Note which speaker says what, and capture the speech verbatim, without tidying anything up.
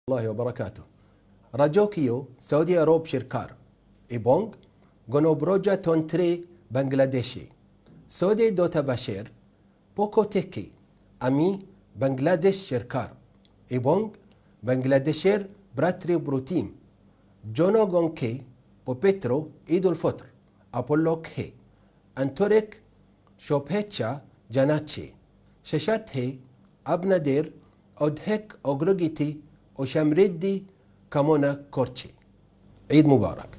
Speaker 1: الله وبركاته. راجوكيو سعودي أروب شركار إبونغ غنو بروجا تونتري بنغلاديشي سعودي دوتا باشير بوكو تكي أمي بنغلاديش شركار إبونغ بنغلاديشير براتري بروتيم جونو غونكي بوبيترو إيدو الفطر أبولوك هي أنتوريك شوبهتشا جاناتشي ششات هي أبنادير أدهك أغرقيتي وشمردي كمونا كورتشي. عيد مبارك.